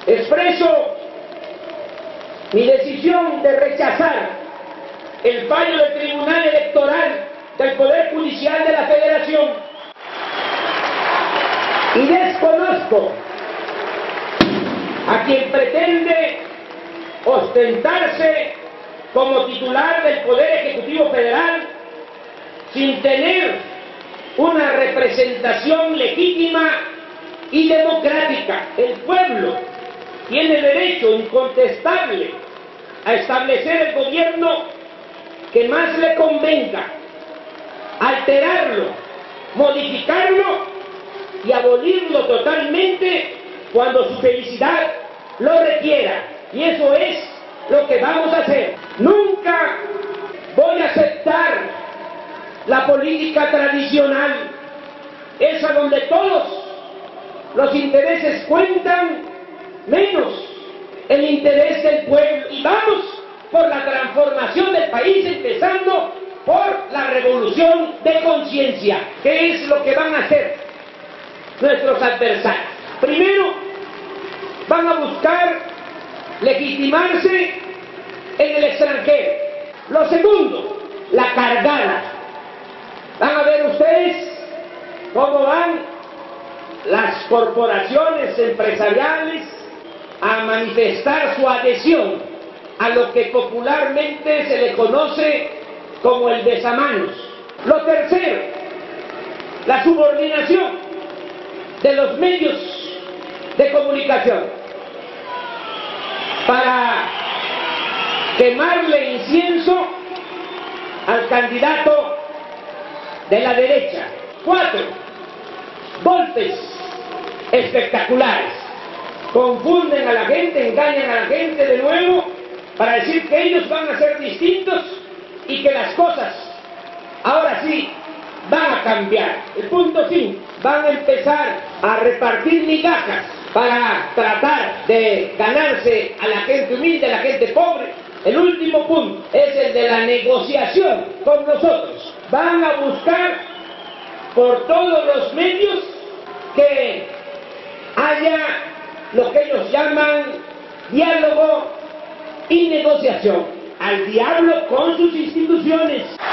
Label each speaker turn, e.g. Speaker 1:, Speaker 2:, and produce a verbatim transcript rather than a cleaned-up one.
Speaker 1: Expreso mi decisión de rechazar el fallo del Tribunal Electoral del Poder Judicial de la Federación y desconozco a quien pretende ostentarse como titular del Poder Ejecutivo Federal sin tener una representación legítima y democrática. El pueblo tiene derecho incontestable a establecer el gobierno que más le convenga, alterarlo, modificarlo y abolirlo totalmente cuando su felicidad lo requiera. Y eso es lo que vamos a hacer. Nunca voy a aceptar la política tradicional, esa donde todos los intereses cuentan, menos el interés del pueblo. Y vamos por la transformación del país, empezando por la revolución de conciencia. ¿Qué es lo que van a hacer nuestros adversarios? Primero, van a buscar legitimarse en el extranjero. Lo segundo, la cargada. Van a ver ustedes cómo van las corporaciones empresariales a manifestar su adhesión a lo que popularmente se le conoce como el besamanos. Lo tercero, la subordinación de los medios de comunicación para quemarle incienso al candidato de la derecha. Cuatro, golpes espectaculares. Confunden a la gente, engañan a la gente de nuevo para decir que ellos van a ser distintos y que las cosas ahora sí van a cambiar. El punto cinco, van a empezar a repartir migajas para tratar de ganarse a la gente humilde, a la gente pobre. El último punto es el de la negociación con nosotros. Van a buscar por todos los medios que haya lo que ellos llaman diálogo y negociación. Al diablo con sus instituciones.